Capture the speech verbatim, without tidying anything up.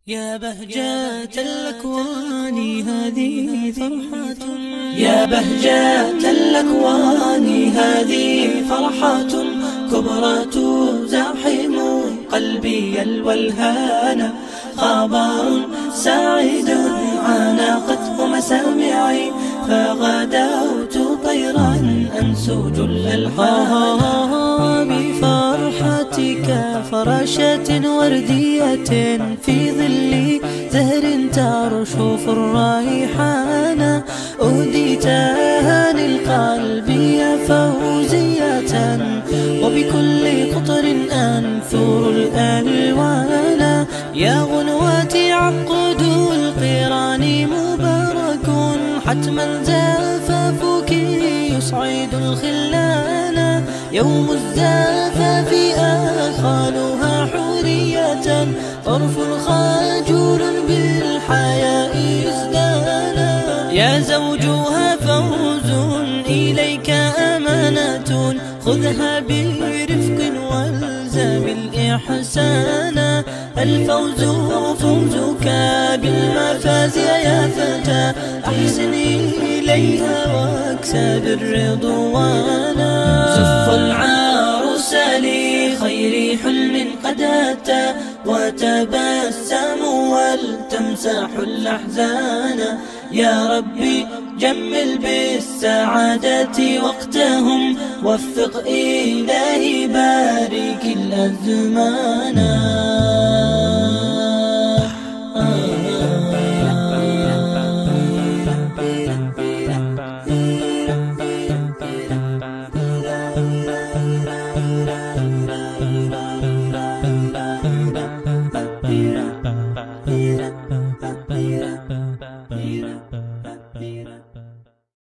يا بهجة الأكوان هذه فرحة، يا بهجة الأكوان هذه فرحة كبرى تزاحم قلبي الولهان، خبر سعيد عانقته مسامعي فغدوت طيرا أنسج الألحان. بفرحتك فراشة وردية في ظل زهر ترشف الريحان، أهديتها للقلب يا فوزية وبكل قطر أنثر الألوان. يا غنواتي عقد القران مبارك، حتما زفافك يسعد الخلان. يوم الزفاف آخالها حورية، طرف خجول بالحياء ازدانا. يا زوجها فوز إليك أمانة، خذها برفق والزم الإحسان. الفوز فوزك بالمفاز يا فتى، أحسن إليها واكسب الرضوان. زف العروس لخير حلم قد أتى، وتبسم ولتمسح الأحزان. يا ربي جمل بالسعادة وقتهم، وفق إلهي بارك الأزمان. Ba ba ba ba ba ba ba ba.